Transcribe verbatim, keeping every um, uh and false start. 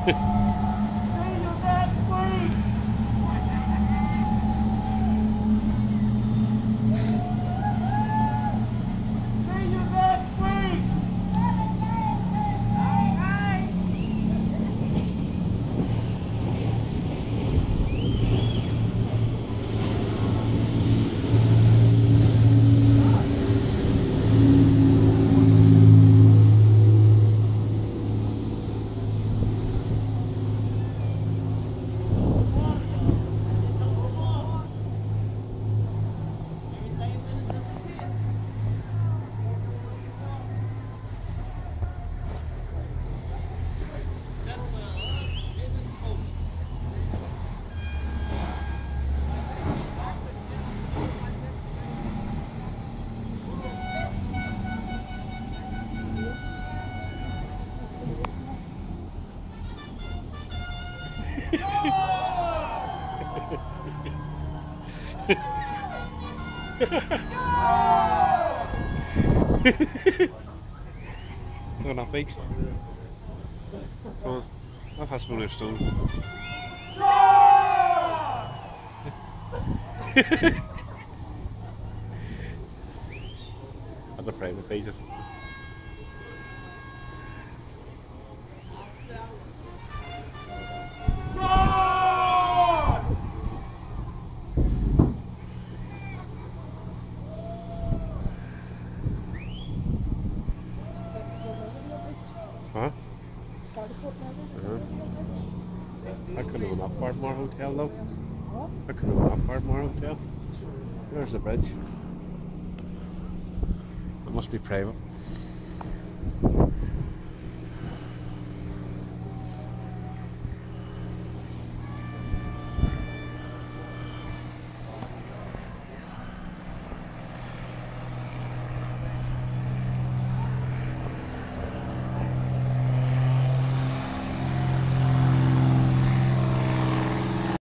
Nog nog big. Come on. That has to be a stone. That's a private page. Huh? Uh-huh. I could have an Upwardmore Hotel though. I could have an Upwardmore Hotel. There's the bridge. It must be private.